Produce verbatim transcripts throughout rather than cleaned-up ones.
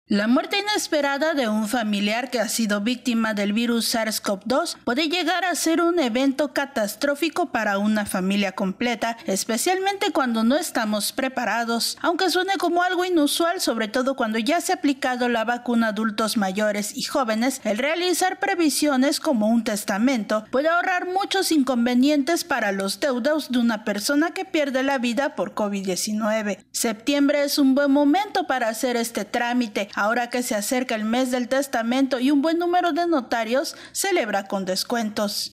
La muerte inesperada de un familiar que ha sido víctima del virus SARS CoV dos puede llegar a ser un evento catastrófico para una familia completa, especialmente cuando no estamos preparados. Aunque suene como algo inusual, sobre todo cuando ya se ha aplicado la vacuna a adultos mayores y jóvenes, el realizar previsiones como un testamento puede ahorrar muchos inconvenientes para los deudos de una persona que pierde la vida por COVID diecinueve. Septiembre es un buen momento para hacer este trámite. Ahora que se acerca el mes del testamento y un buen número de notarios celebra con descuentos.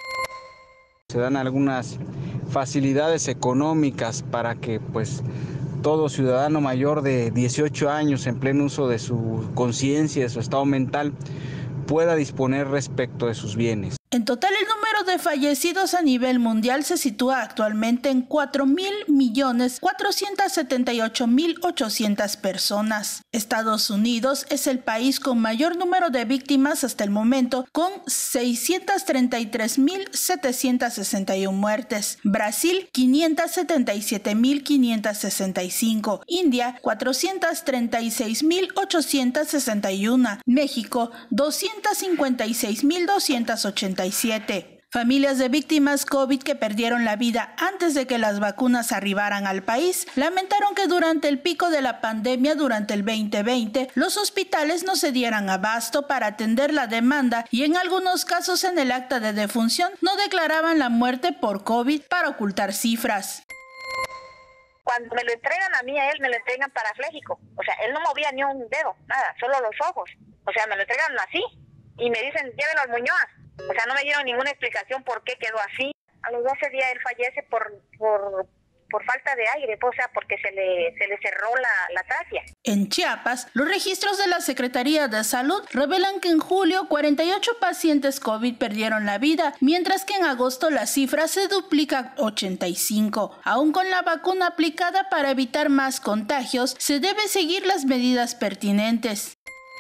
Se dan algunas facilidades económicas para que pues todo ciudadano mayor de dieciocho años en pleno uso de su conciencia, de su estado mental, pueda disponer respecto de sus bienes. En total, el número de fallecidos a nivel mundial se sitúa actualmente en cuatro mil millones cuatrocientos setenta y ocho mil ochocientas personas. Estados Unidos es el país con mayor número de víctimas hasta el momento, con seiscientos treinta y tres mil setecientos sesenta y uno muertes. Brasil, quinientos setenta y siete mil quinientos sesenta y cinco. India, cuatrocientos treinta y seis mil ochocientos sesenta y uno. México, doscientos cincuenta y seis mil doscientos ochenta y siete. Familias de víctimas COVID que perdieron la vida antes de que las vacunas arribaran al país lamentaron que durante el pico de la pandemia durante el veinte veinte los hospitales no se dieran abasto para atender la demanda y en algunos casos en el acta de defunción no declaraban la muerte por COVID para ocultar cifras. Cuando me lo entregan a mí, a él me lo entregan parapléjico. O sea, él no movía ni un dedo, nada, solo los ojos. O sea, me lo entregan así y me dicen, llévenlo al Muñoz. O sea, no me dieron ninguna explicación por qué quedó así. A los doce días él fallece por, por, por falta de aire, o sea, porque se le, se le cerró la, la tráquea. En Chiapas, los registros de la Secretaría de Salud revelan que en julio cuarenta y ocho pacientes COVID perdieron la vida, mientras que en agosto la cifra se duplica a ochenta y cinco. Aún con la vacuna aplicada para evitar más contagios, se deben seguir las medidas pertinentes.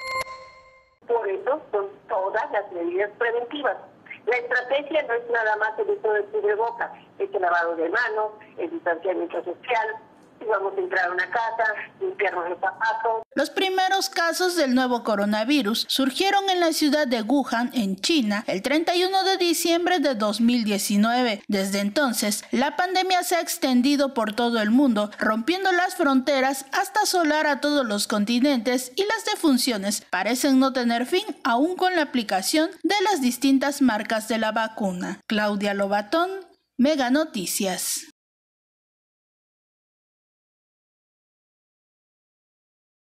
Por eso son todas las medidas preventivas. La estrategia no es nada más el uso del cubrebocas, es el lavado de manos, el distanciamiento social. Si vamos a entrar a una casa, limpiarnos los zapatos. Los primeros casos del nuevo coronavirus surgieron en la ciudad de Wuhan, en China, el treinta y uno de diciembre de dos mil diecinueve. Desde entonces, la pandemia se ha extendido por todo el mundo, rompiendo las fronteras hasta asolar a todos los continentes, y las defunciones parecen no tener fin aún con la aplicación de las distintas marcas de la vacuna. Claudia Lobatón, Mega Noticias.